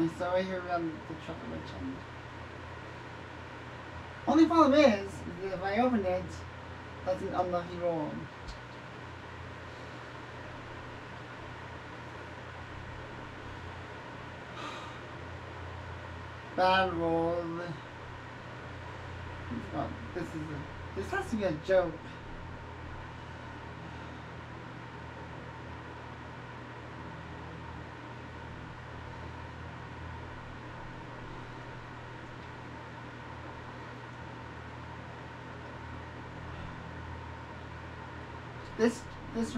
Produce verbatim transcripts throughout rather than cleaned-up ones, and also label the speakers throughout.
Speaker 1: I saw I hear around the chocolate legend. Only problem is, is if I open it, that's an unlucky roll. Bad roll. Oh, this is a, this has to be a joke. This, this,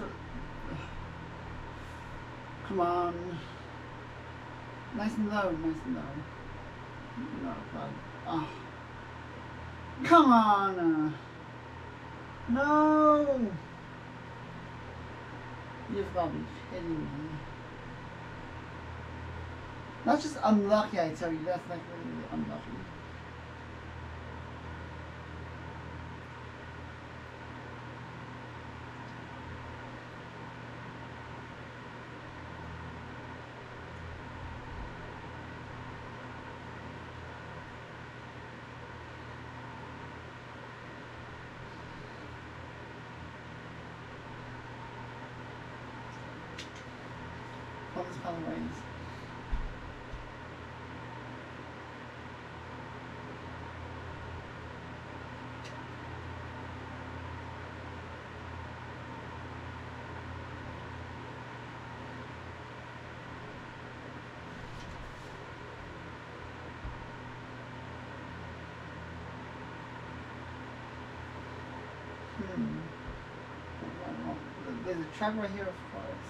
Speaker 1: come on. Nice and low, nice and low. No, but, oh. Come on. Uh, no. You've got to be kidding me. That's just unlucky, I tell you. That's like really, really unlucky. All these colorways. Hmm. There's a trap right here, of course.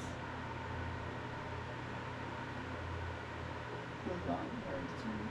Speaker 1: Move on, very soon.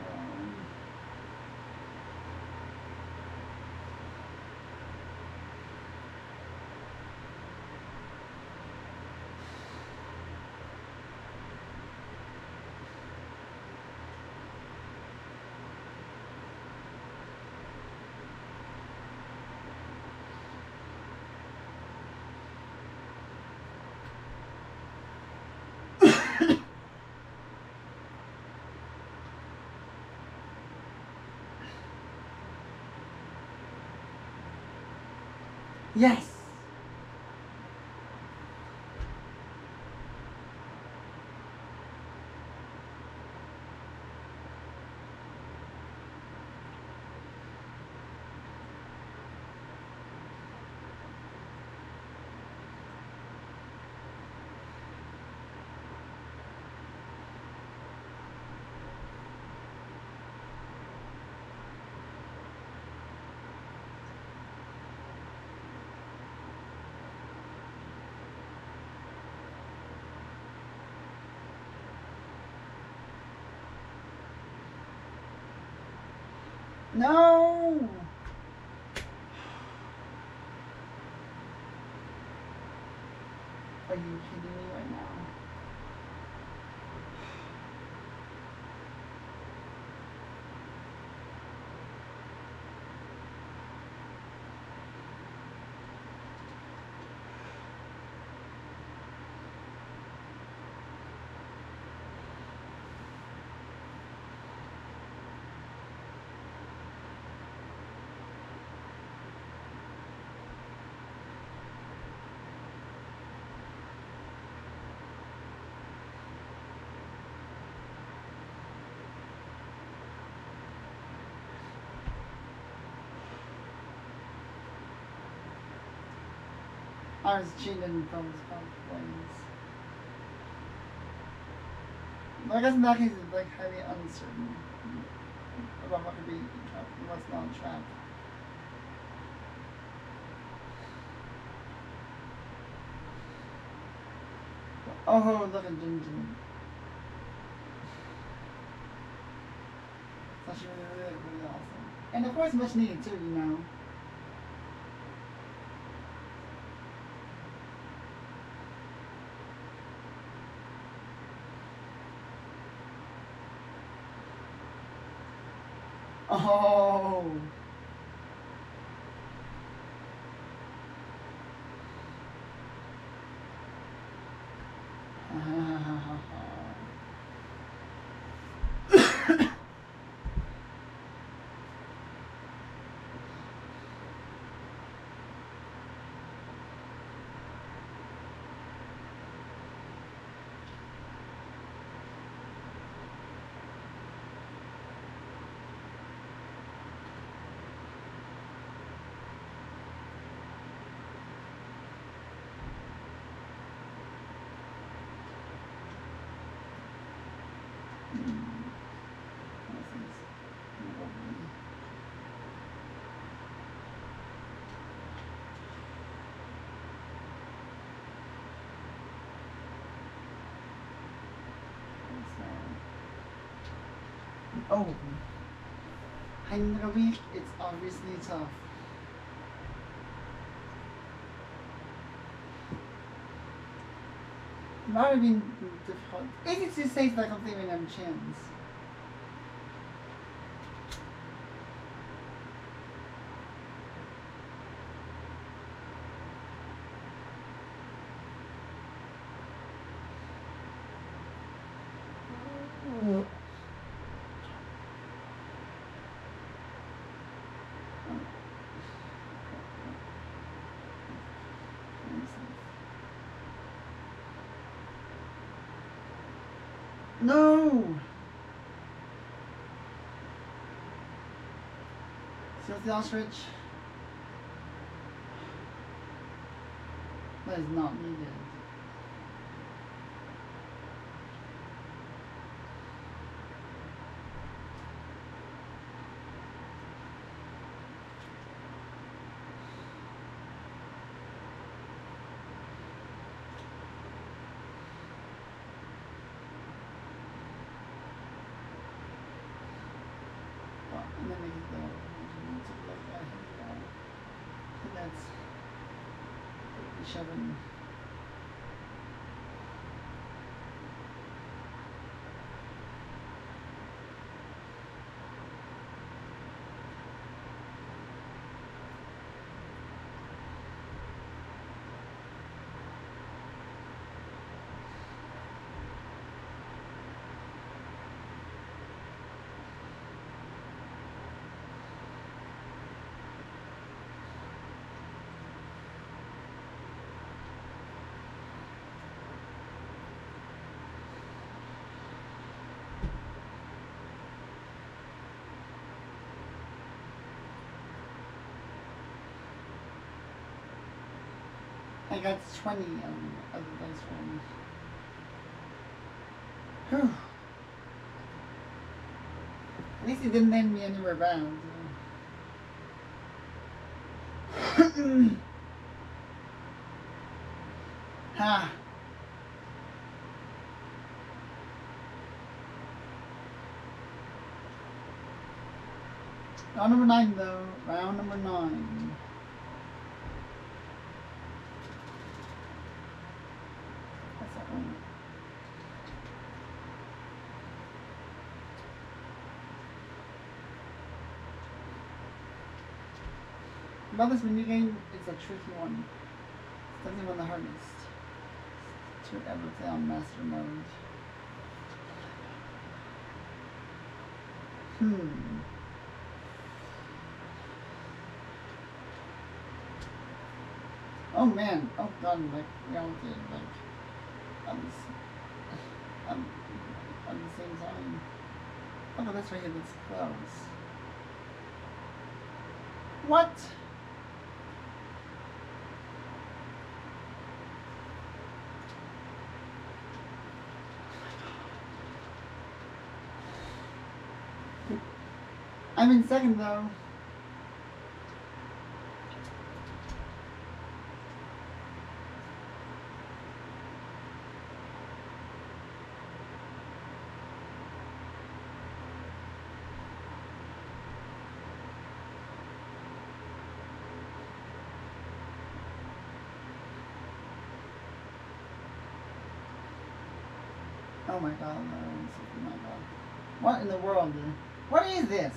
Speaker 1: Yes! No! Are you kidding me right now? I was cheating from his complaints. I guess in that case it's like highly uncertain about what could be trapped and what's not trapped. Oh, look at Jinjin. It's actually really, really, really awesome. And of course much needed too, you know. Oh. Oh. Hanging a week, it's obviously tough. It might have been difficult. eighty-two states that I don't even have a chance. No! So the ostrich. That is not needed. And then we can go to like that. And that's eighty-seven. I got twenty um, other dice rolls. Whew. At least he didn't end me anywhere bad. Ha! Round number nine though. Round number nine. That's that one. About this mini game, it's a tricky one. It's definitely one of the hardest to ever play on master mode. Hmm. Oh man, oh god, like we all did, like on this, on, on the same time. Look at this right here, that's close. What? I'm in second though. Oh my god, no, oh my god. What in the world? What is this?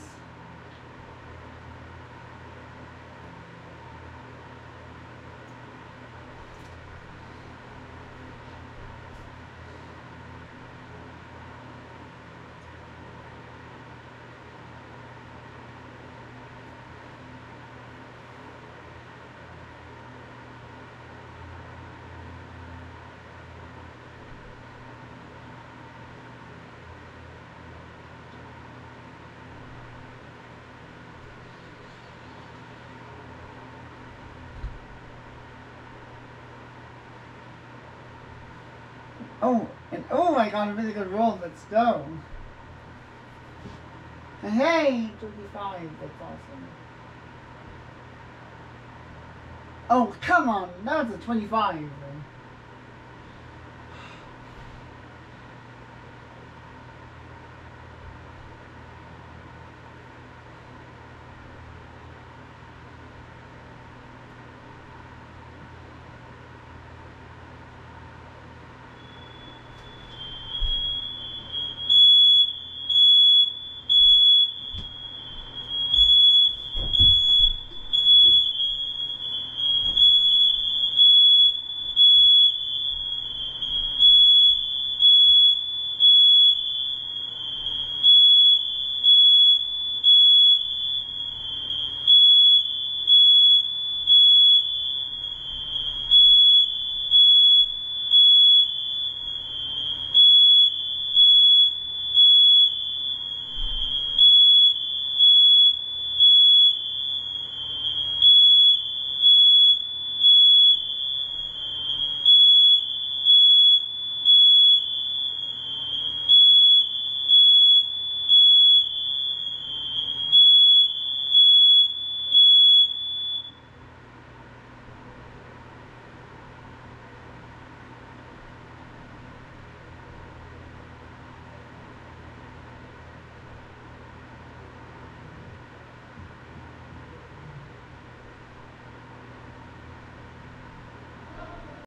Speaker 1: Oh, and oh, I got a really good roll. Let's go. Hey, thirty-five. That's awesome. Oh, come on. That was a twenty-five.